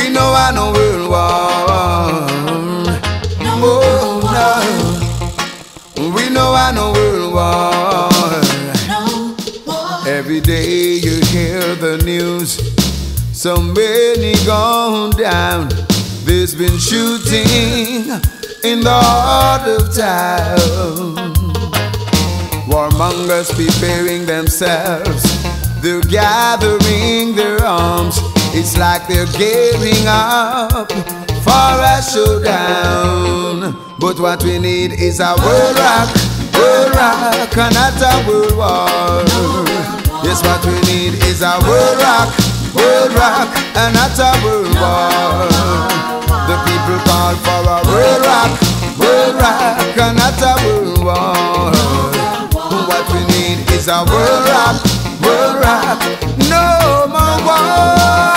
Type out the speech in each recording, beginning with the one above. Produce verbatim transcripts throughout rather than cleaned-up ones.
We know I know world war. Oh no. We know I know world war. Every day you hear the news, so many gone down. There's been shooting in the heart of town. Warmongers preparing themselves, they're gathering their arms. It's like they're gearing up for a showdown. But what we need is a world rock, world rock, and not a world war. Yes, what we need is a world rock, world rock, and not a world war. The people call for a world rock, world rock, and not a world war. What we need is a world rock, world rock, no more war.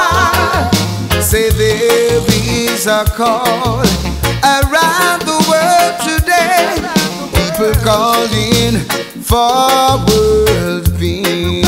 Say there is a call around the world today. People calling for world peace.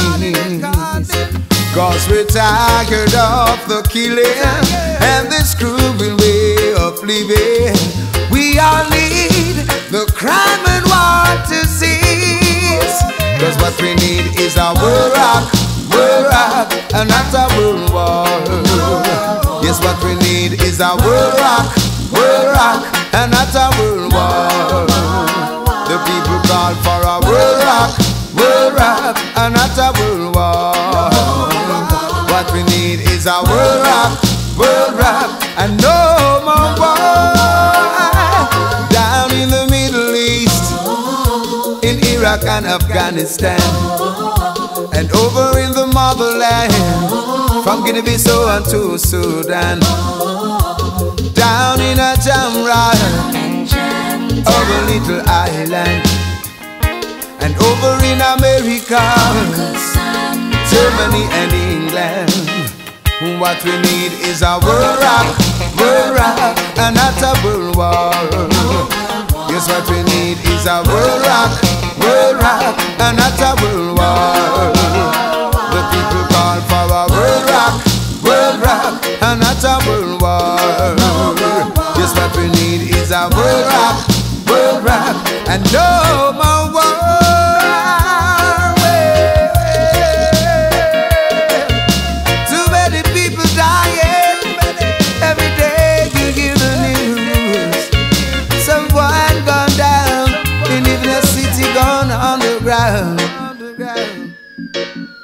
Cause we're tired of the killing and this cruel way of living. We all need the crime and war to cease. Cause what we need is a world rock, world rock, and not a world war. Yes, what we need is a world rock, world rock, and not a world war. The people call for a world rock, world rock, and not a world war. What we need is a world rock, world rock, and no more war. Down in the Middle East, in Iraq and Afghanistan, and over in the motherland, from Guinea-Bissau and to Sudan. Down in a Jamra, of a little island, and over in America, Germany and England. What we need is a world rock, world rock, and not a world war. Yes, what we need is a world rock, world rock, and not a world war. The people call for a world rock, world rock, and not a world war. Yes, what we need is a world rock, world rock, and no more war. Too many people dying. Every day you hear the news. Someone gone down, and even a city gone underground.